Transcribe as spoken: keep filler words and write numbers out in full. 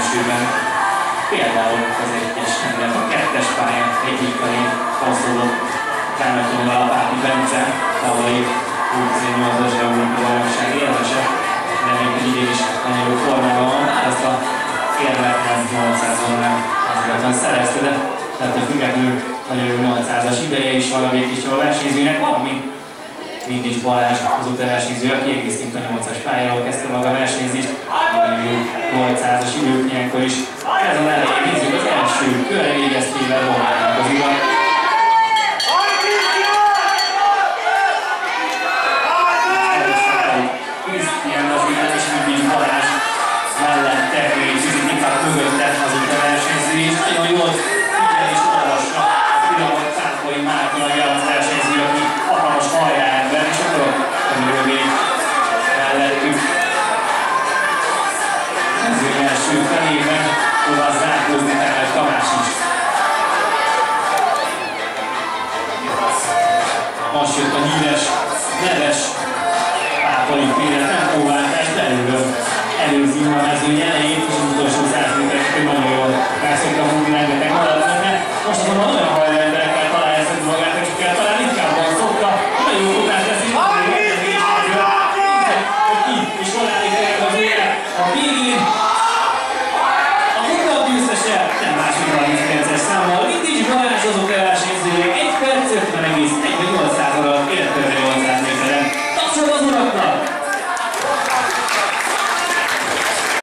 elsőben. Például az egyes rendet, a kettes pályán egyikkelén konszolott Kármelytonul a Pápi Bence, tavalyi huszonnyolcas Európai Bajnokság élvese, reméljük, hogy idén is nagyon jó formában van, ezt a érvet nyolcszázon nem azért szerezte, de tehát függetlenül nagyon jó nyolcszázas ideje is van a végkiscsó versenyzőnek, valamint Vindics Balázs, az utáversenyző, aki egészként a nyolcas pályáról kezdte maga a versenyzést, nagyon jó nyolcszázas idők ilyenkor is. Ez az elején nézzük az első körre végeztével Bomának az urat. Krisztián az urat és Vindics Balázs mellette, és Zizitikát mögötte az utáversenyző is. Nagyon jól